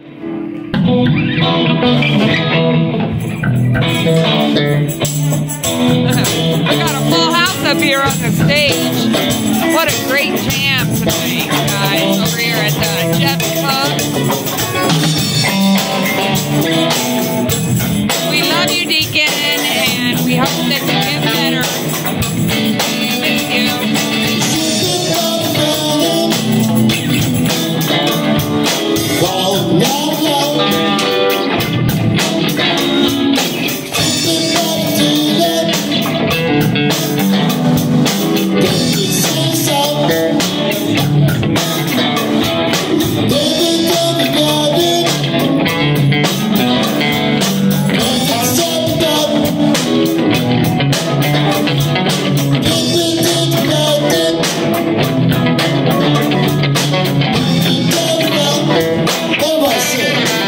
We got a full house up here on the stage. What a great jam tonight, guys, over here at the Jeff's Pub. We love you, Deacon, and we hope that you get better. We miss you. Everybody sing.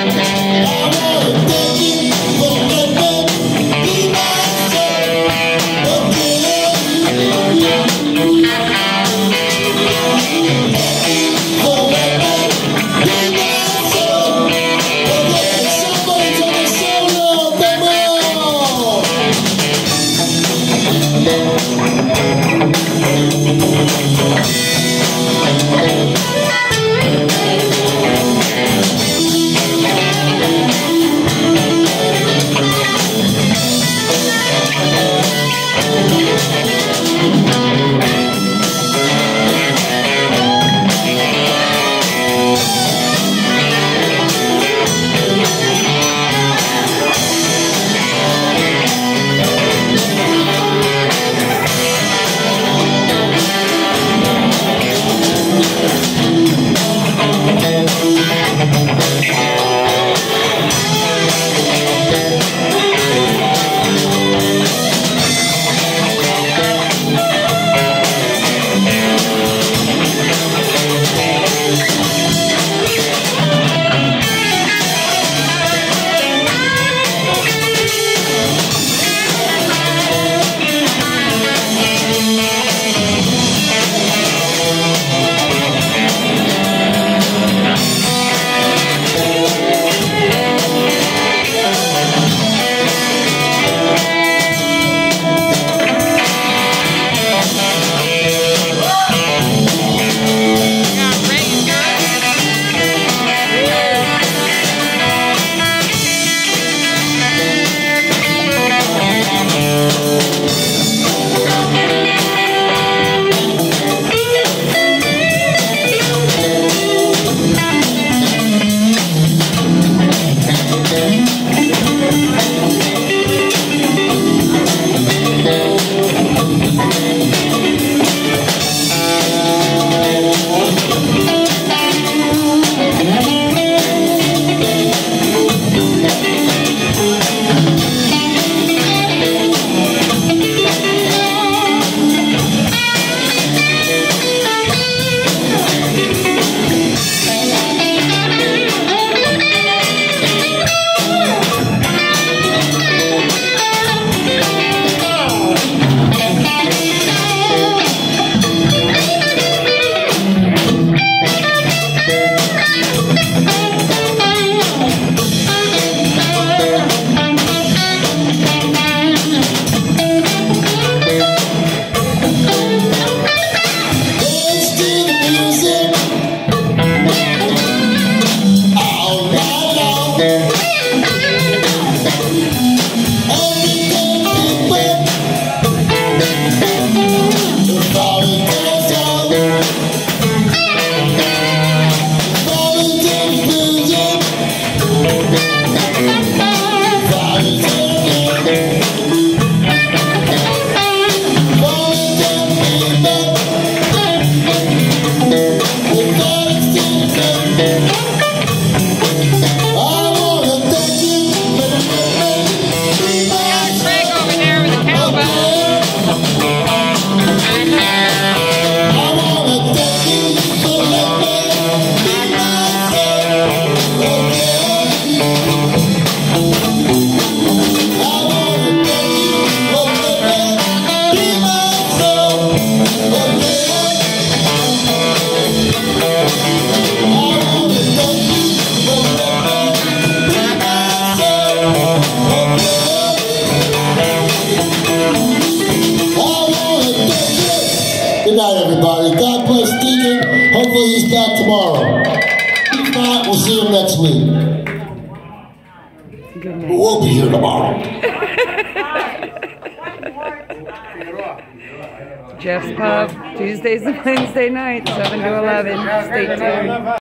hopefully he's back tomorrow. If not, we'll see him next week. We'll be here tomorrow. Jeff's Pub, Tuesdays and Wednesday nights, 7 to 11. Stay tuned.